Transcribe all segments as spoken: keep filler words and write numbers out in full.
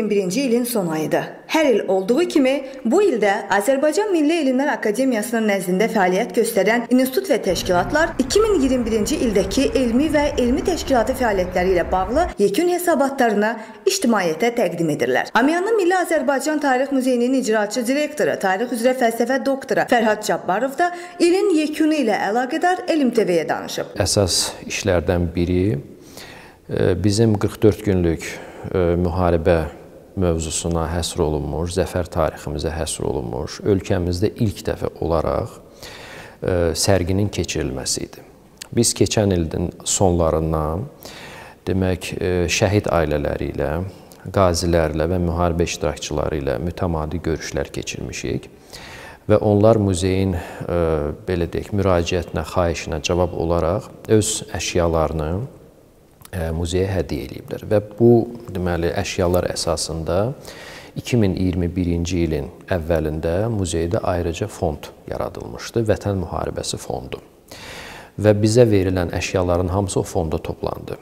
iyirmi birinci ilin son ayıdır. Hər il olduğu kimi bu ildə Azərbaycan Milli Elmlər Akademiyasının nəzdində fəaliyyət göstərən institut və təşkilatlar iki min iyirmi birinci ildəki elmi və elmi təşkilatı fəaliyyətləri ilə bağlı yekun hesabatlarını ictimaiyyətə təqdim edirlər. Amiyanlı Milli Azərbaycan Tarix Muzeyinin icraçı direktoru, tarix üzrə fəlsəfə doktoru Fərhad Cabbarov da ilin yekunu ilə əlaqədar Elm T V-yə danışıb. Əsas işlərdən biri bizim qırx dörd günlük müharibə mövzusuna həsr olunmuş, zəfər tariximizə həsr olunmuş, ölkəmizdə ilk dəfə olaraq sərginin keçirilməsi idi. Biz keçən ilin sonlarından demək şəhid ailələri ilə, qazilərlə və müharibə iştirakçıları ilə mütəmadi görüşlər keçirmişik və onlar muzeyin belə deyək, müraciətinə, xahişinə cavab olaraq öz əşyalarını muzeyə hədiyyə ediblər və bu deməli əşyalar əsasında iki min iyirmi birinci ilin əvvəlində muzeydə ayrıca fond yaradılmışdı, Vətən Müharibəsi fondu və bizə verilən əşyaların hamısı o fonda toplandı.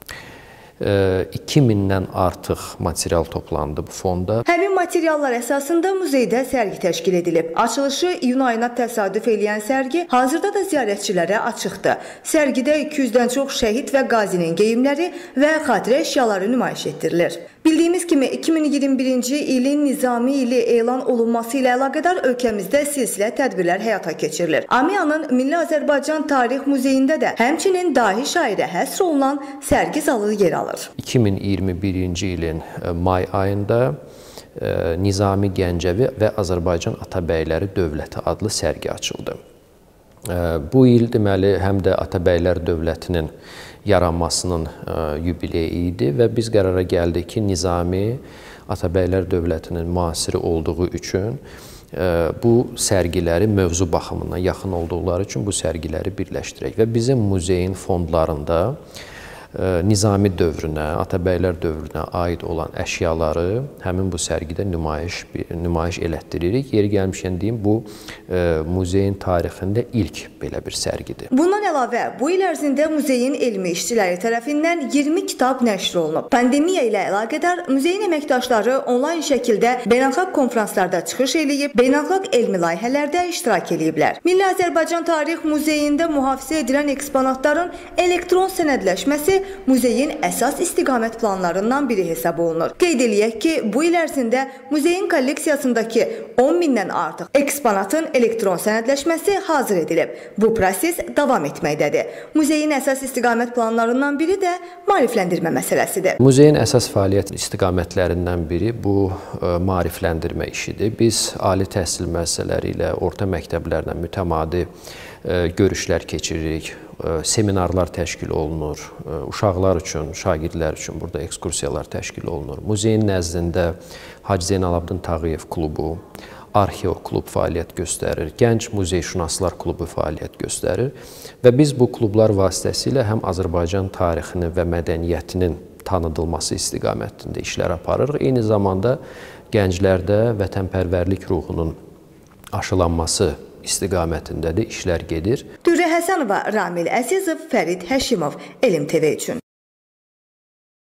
iki mindən artıq material toplandı bu fonda. Həmin materiallar əsasında muzeydə sərgi təşkil edilib. Açılışı iyun ayına təsadüf eləyən sərgi hazırda da ziyarətçilərə açıqdır. Sərgidə iki yüzdən çox şəhid və qazinin geyimləri və xatirə əşyaları nümayiş etdirilir. Bildiyimiz kimi iki min iyirmi birinci ilin Nizami ili elan olunması ilə əlaqədar ölkəmizdə silsilə tədbirlər həyata keçirilir. Amiyanın Milli Azərbaycan Tarix Muzeyində də həmçinin dahi şairə həsr olunan sərgi zalı yer alır. iki min iyirmi birinci ilin may ayında Nizami Gəncəvi və Azərbaycan Atabəyləri Dövləti adlı sərgi açıldı. Bu il deməli həm də Atabəylər Dövlətinin yaranmasının yubileyi idi və biz qərara gəldik ki, Nizami Atabəylər Dövlətinin müasiri olduğu üçün bu sərgiləri mövzu baxımından yaxın olduqları üçün bu sərgiləri birləşdirək və bizim muzeyin fondlarında Nizami dövrünə, Atabəylər dövrünə aid olan əşyaları həmin bu sərgidə nümayiş, nümayiş elətdiririk. Yeri gəlmişkən deyim, bu muzeyin tarixində ilk belə bir sərgidir. Bundan əlavə, bu il ərzində muzeyin elmi işçiləri tərəfindən iyirmi kitab nəşr olunub. Pandemiya ilə əlaqədar muzeyin əməkdaşları onlayn şəkildə beynəlxalq konfranslarda çıxış eləyib, beynəlxalq elmi layihələrdə iştirak eləyiblər. Milli Azərbaycan Tarix Muzeyində mühafizə edilən eksponatların elektron sənədləşməsi muzeyin əsas istiqamət planlarından biri hesab olunur. Qeyd eləyək ki, bu il ərzində muzeyin kolleksiyasındakı on mindən artıq eksponatın elektron sənədləşməsi hazır edilib. Bu proses davam etməkdədir. Muzeyin əsas istiqamət planlarından biri də maarifləndirmə məsələsidir. Muzeyin əsas fəaliyyət istiqamətlərindən biri bu maarifləndirmə işidir. Biz ali təhsil müəssisələri ilə, orta məktəblərlə mütəmadi görüşlər keçiririk, seminarlar təşkil olunur, uşaqlar üçün, şagirdlər üçün burada ekskursiyalar təşkil olunur. Muzeyin nəzdində Hacı Zeynalabdin Tağıyev klubu, Arxeo klub fəaliyyət göstərir, Gənc Muzeyşünaslar klubu fəaliyyət göstərir və biz bu klublar vasitəsilə həm Azərbaycan tarixini və mədəniyyətinin tanıdılması istiqamətində işlər aparırıq. Eyni zamanda gənclərdə vətənpərvərlik ruhunun aşılanması istiqamətində də işlər gedir. Dürrə Həsənova, Ramil Əzizov, Fərid Həşimov, Elm T V üçün.